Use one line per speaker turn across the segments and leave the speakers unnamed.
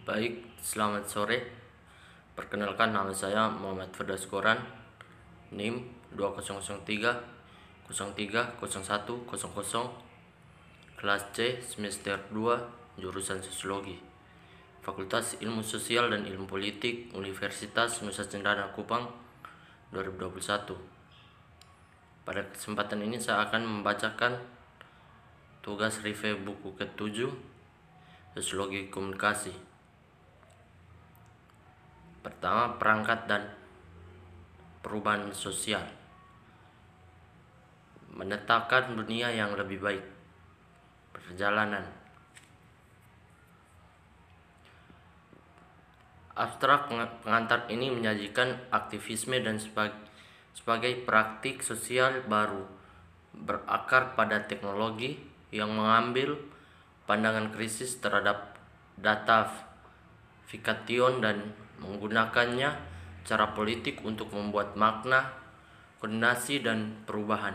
Baik, selamat sore. Perkenalkan, nama saya Muhammad Firdaus Koran, NIM 2003 030100, kelas C, semester 2, jurusan Sosiologi, Fakultas Ilmu Sosial dan Ilmu Politik, Universitas Nusa Cendana Kupang, 2021. Pada kesempatan ini saya akan membacakan tugas review buku ke-7, Sosiologi Komunikasi. Pertama, perangkat dan perubahan sosial. Menetapkan dunia yang lebih baik. Perjalanan. Abstrak pengantar ini menyajikan aktivisme dan sebagai praktik sosial baru berakar pada teknologi yang mengambil pandangan kritis terhadap data fiktion dan menggunakannya cara politik untuk membuat makna, koordinasi, dan perubahan.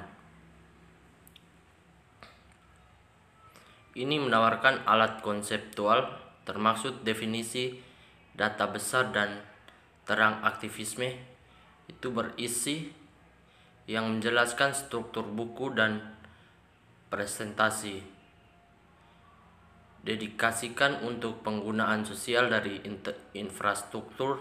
Ini menawarkan alat konseptual termasuk definisi data besar dan terang aktivisme itu berisi yang menjelaskan struktur buku dan presentasi dedikasikan untuk penggunaan sosial dari infrastruktur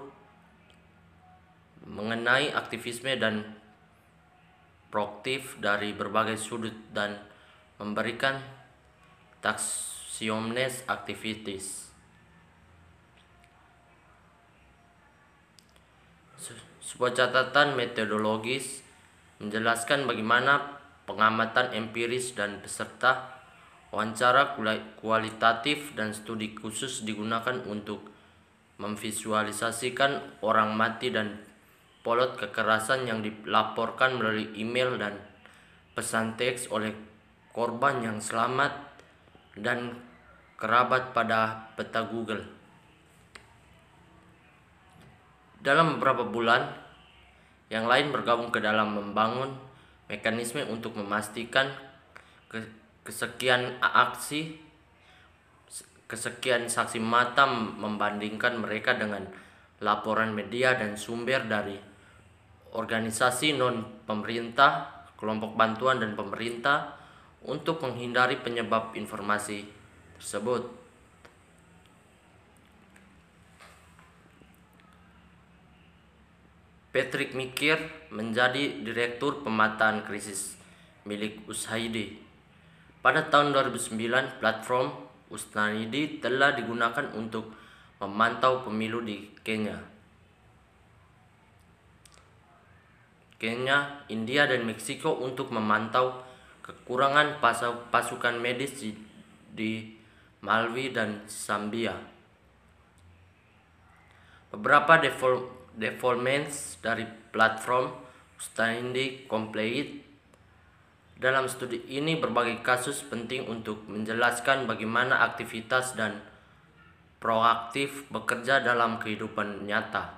mengenai aktivisme dan proaktif dari berbagai sudut dan memberikan taksonomis aktivitas. Sebuah catatan metodologis menjelaskan bagaimana pengamatan empiris dan peserta wawancara kualitatif dan studi khusus digunakan untuk memvisualisasikan orang mati dan polot kekerasan yang dilaporkan melalui email dan pesan teks oleh korban yang selamat dan kerabat pada peta Google. Dalam beberapa bulan, yang lain bergabung ke dalam membangun mekanisme untuk memastikan kesekian saksi mata membandingkan mereka dengan laporan media dan sumber dari organisasi non-pemerintah, kelompok bantuan dan pemerintah untuk menghindari penyebab informasi tersebut. Patrick Mikir menjadi Direktur Pemetaan Krisis milik USAID. Pada tahun 2009, platform USAID telah digunakan untuk memantau pemilu di Kenya, India, dan Meksiko untuk memantau kekurangan pasukan medis di Malawi dan Zambia. Beberapa developments dari platform USAID Complete. Dalam studi ini berbagai kasus penting untuk menjelaskan bagaimana aktivitas dan proaktif bekerja dalam kehidupan nyata.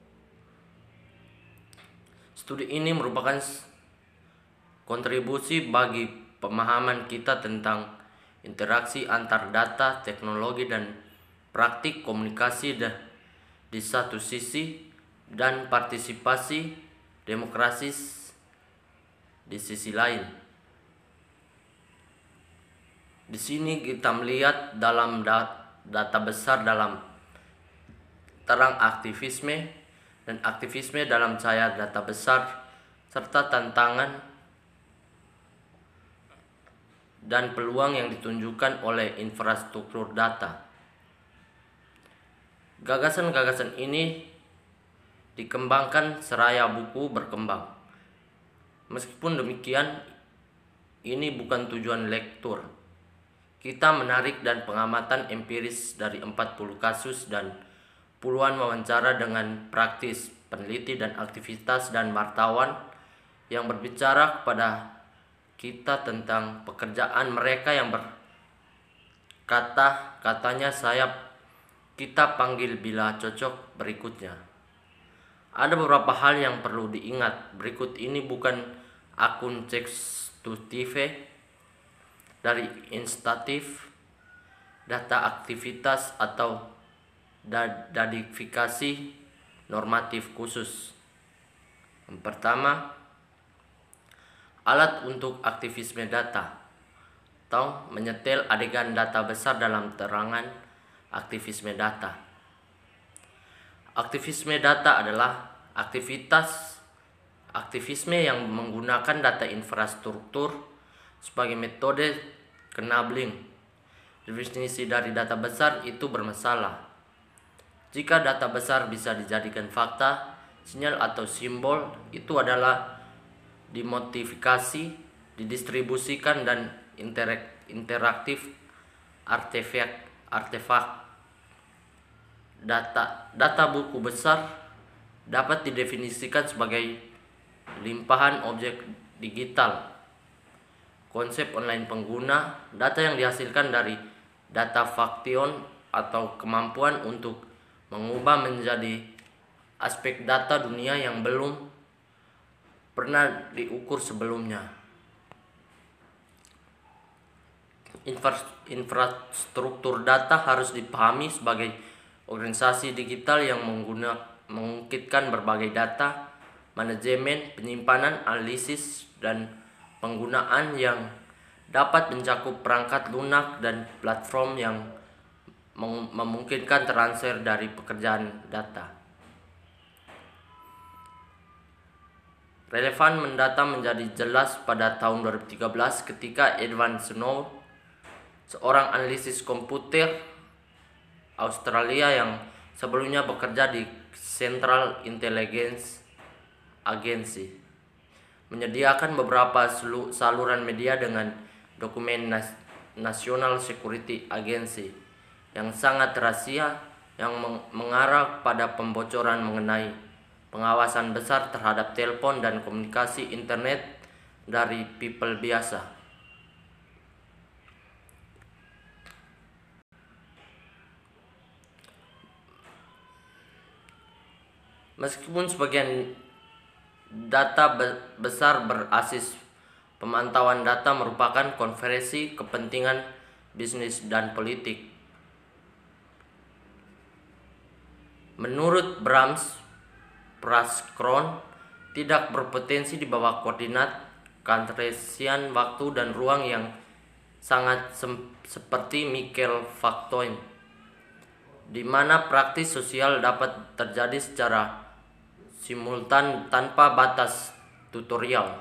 Studi ini merupakan kontribusi bagi pemahaman kita tentang interaksi antar data, teknologi, dan praktik komunikasi di satu sisi dan partisipasi demokrasi di sisi lain. Di sini kita melihat dalam data besar dalam terang aktivisme dan aktivisme dalam cahaya data besar serta tantangan dan peluang yang ditunjukkan oleh infrastruktur data. Gagasan-gagasan ini dikembangkan seraya buku berkembang. Meskipun demikian, ini bukan tujuan lektur. Kita menarik dan pengamatan empiris dari 40 kasus dan puluhan wawancara dengan praktis, peneliti dan aktivitas dan wartawan yang berbicara kepada kita tentang pekerjaan mereka yang katanya kita panggil bila cocok berikutnya. Ada beberapa hal yang perlu diingat. Berikut ini bukan akun tekstutive dari instantif data aktivitas atau kodifikasi normatif khusus. Yang pertama, alat untuk aktivisme data atau menyetel adegan data besar dalam terangan aktivisme data. Aktivisme data adalah aktivisme yang menggunakan data infrastruktur sebagai metode enabling. Definisi dari data besar itu bermasalah. Jika data besar bisa dijadikan fakta, sinyal atau simbol, itu adalah dimodifikasi, didistribusikan dan interaktif artefak. Data buku besar dapat didefinisikan sebagai limpahan objek digital. Konsep online pengguna, data yang dihasilkan dari data faktion atau kemampuan untuk mengubah menjadi aspek data dunia yang belum pernah diukur sebelumnya. Infrastruktur data harus dipahami sebagai organisasi digital yang mengungkitkan berbagai data, manajemen, penyimpanan, analisis, dan penggunaan yang dapat mencakup perangkat lunak dan platform yang memungkinkan transfer dari pekerjaan data. Relevan mendata menjadi jelas pada tahun 2013 ketika Edward Snow, seorang analisis komputer Australia yang sebelumnya bekerja di Central Intelligence Agency, menyediakan beberapa saluran media dengan dokumen National Security Agency yang sangat rahasia yang mengarah pada pembocoran mengenai pengawasan besar terhadap telepon dan komunikasi internet dari people biasa. Meskipun sebagian data besar berbasis pemantauan data merupakan konversi kepentingan bisnis dan politik. Menurut Brahms, Praskron tidak berpotensi di bawah koordinat Cartesian waktu dan ruang yang sangat seperti Michael Factoid, di mana praktis sosial dapat terjadi secara simultan tanpa batas tutorial.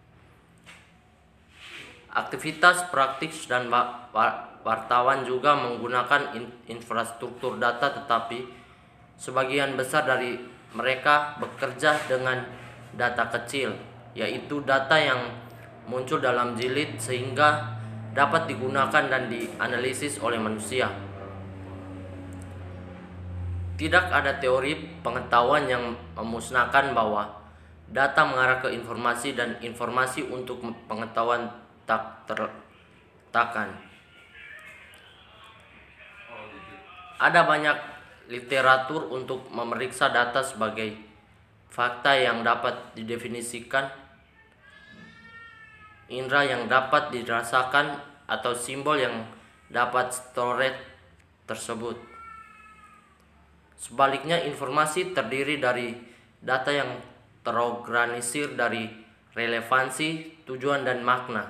Aktivitas praktis dan wartawan juga menggunakan infrastruktur data, tetapi sebagian besar dari mereka bekerja dengan data kecil, yaitu data yang muncul dalam jilid sehingga dapat digunakan dan dianalisis oleh manusia. Tidak ada teori pengetahuan yang memusnahkan bahwa data mengarah ke informasi dan informasi untuk pengetahuan tak tertakan. Ada banyak literatur untuk memeriksa data sebagai fakta yang dapat didefinisikan, indera yang dapat dirasakan, atau simbol yang dapat storage tersebut. Sebaliknya, informasi terdiri dari data yang terorganisir dari relevansi, tujuan, dan makna.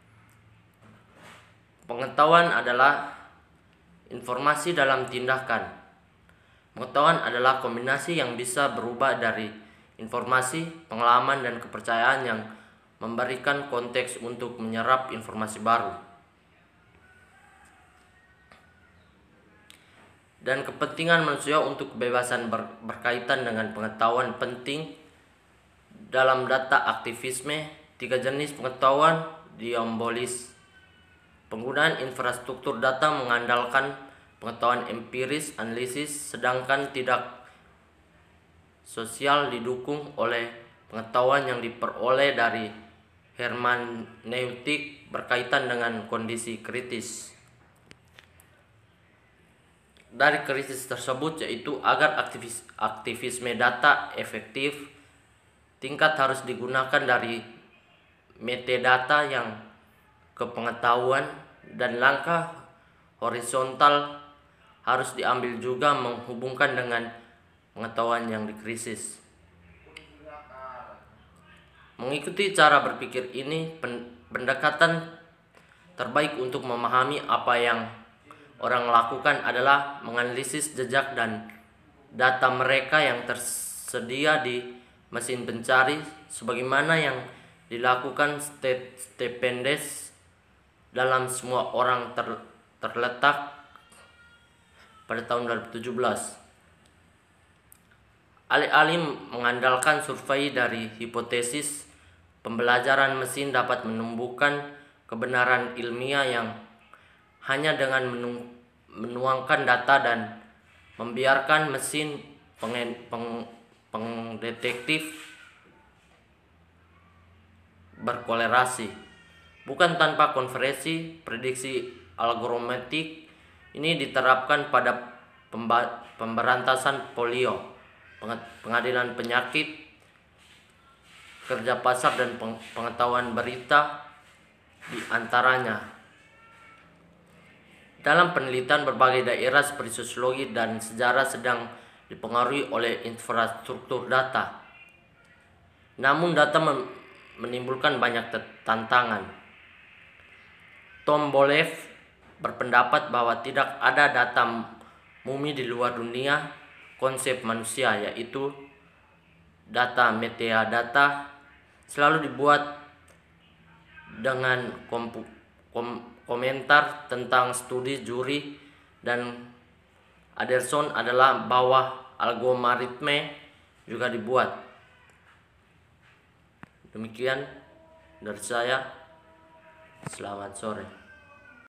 Pengetahuan adalah informasi dalam tindakan. Pengetahuan adalah kombinasi yang bisa berubah dari informasi, pengalaman, dan kepercayaan yang memberikan konteks untuk menyerap informasi baru. Dan kepentingan manusia untuk kebebasan berkaitan dengan pengetahuan penting. Dalam data aktivisme, 3 jenis pengetahuan diambolis. Penggunaan infrastruktur data mengandalkan pengetahuan empiris, analisis, sedangkan tidak sosial didukung oleh pengetahuan yang diperoleh dari hermeneutik berkaitan dengan kondisi kritis. Dari krisis tersebut, yaitu agar aktivisme data efektif, tingkat harus digunakan dari metadata yang ke pengetahuan, dan langkah horizontal harus diambil juga menghubungkan dengan pengetahuan yang dikrisis. Mengikuti cara berpikir ini, pendekatan terbaik untuk memahami apa yang orang lakukan adalah menganalisis jejak dan data mereka yang tersedia di mesin pencari, sebagaimana yang dilakukan Stependes dalam Semua Orang Terletak pada tahun 2017. Alih-alih mengandalkan survei dari hipotesis, pembelajaran mesin dapat menumbuhkan kebenaran ilmiah yang hanya dengan menuangkan data dan membiarkan mesin pengdetektif berkolerasi. Bukan tanpa konversi, prediksi algoritmik ini diterapkan pada pemberantasan polio, pengadilan penyakit, kerja pasar, dan pengetahuan berita di antaranya. Dalam penelitian, berbagai daerah seperti sosiologi dan sejarah sedang dipengaruhi oleh infrastruktur data. Namun data menimbulkan banyak tantangan. Tom Bolev berpendapat bahwa tidak ada data murni di luar dunia konsep manusia, yaitu data metadata selalu dibuat dengan komentar tentang studi juri, dan Anderson adalah bahwa algoritme juga dibuat. Demikian dari saya. Selamat sore.